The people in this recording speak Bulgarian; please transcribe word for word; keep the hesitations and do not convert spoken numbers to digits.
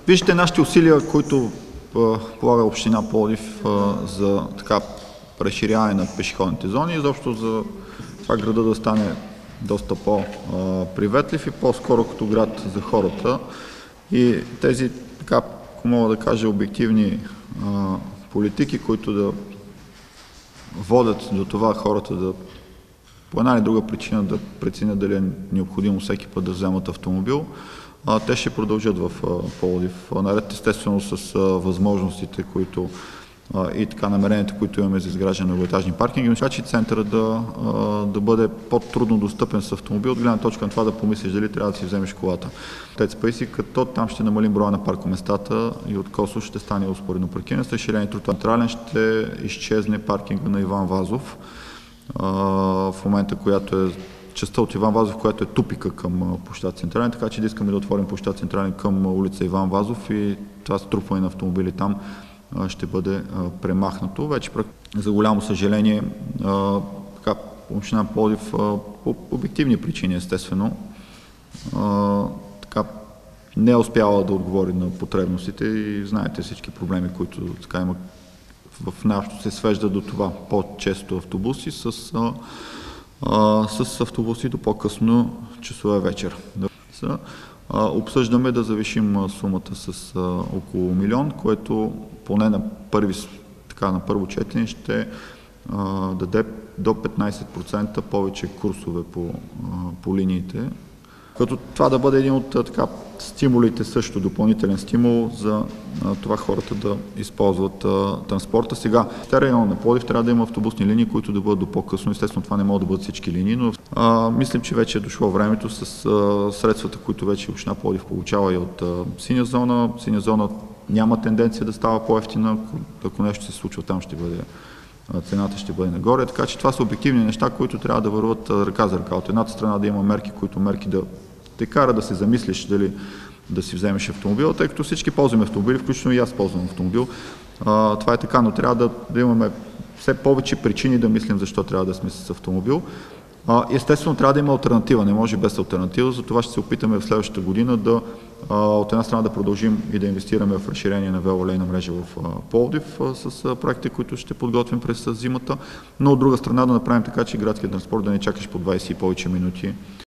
Виждате нашите усилия, които полага община Пловдив за така разширяване на пешеходните зони, изобщо за това града да стане доста по-приветлив и по-скоро като град за хората. И тези, така, ако мога да кажа, обективни а, политики, които да водят до това хората да по една или друга причина да преценят дали е необходимо всеки път да вземат автомобил, а, те ще продължат в а, Пловдив. Наред естествено с а, възможностите, които а, и така намеренията, които имаме за изграждане на многоетажни паркинги, но че центъра да, а, да бъде по-трудно достъпен с автомобил, от гледна точка на това да помислиш дали трябва да си вземеш колата. Тец Пейси, като там ще намалим броя на паркоместата и от Косо ще стане успоредно паркиране. С разширението централен ще изчезне паркинга на Иван Вазов. В момента, която е частта от Иван Вазов, която е тупика към площад Централен, така че да искаме да отворим площад Централен към улица Иван Вазов и това струпване на автомобили там ще бъде премахнато. Вече за голямо съжаление така, община Пловдив по обективни причини, естествено, така, не е успяла да отговори на потребностите и знаете всички проблеми, които така има в нашото се свежда до това по-често автобуси с, а, а, с автобуси до по-късно часове вечер. А, обсъждаме да завишим сумата с а, около милион, което поне на, първи, така, на първо четене ще а, даде до петнайсет процента повече курсове по, а, по линиите. Като това да бъде един от така, стимулите, също допълнителен стимул за а, това хората да използват а, транспорта. Сега, в района на Пловдив трябва да има автобусни линии, които да бъдат до по-късно. Естествено, това не могат да бъдат всички линии, но а, мислим, че вече е дошло времето с а, средствата, които вече община Пловдив получава и от а, синя зона. Синя зона няма тенденция да става по-евтина. Ако, ако нещо се случва, там ще бъде цената ще бъде нагоре, така че това са обективни неща, които трябва да върват ръка за ръка. От едната страна да има мерки, които мерки да те кара да се замислиш дали да си вземеш автомобил, тъй като всички ползваме автомобили, включително и аз ползвам автомобил. А, това е така, но трябва да, да имаме все повече причини да мислим защо трябва да сме с автомобил. А, естествено, трябва да има алтернатива, не може без алтернатива, затова ще се опитаме в следващата година да а, от една страна да продължим и да инвестираме в разширение на велолейна мрежа в а, Пловдив а, с а, проекти, които ще подготвим през а, зимата, но от друга страна да направим така, че градският транспорт да не чакаш по двайсет и повече минути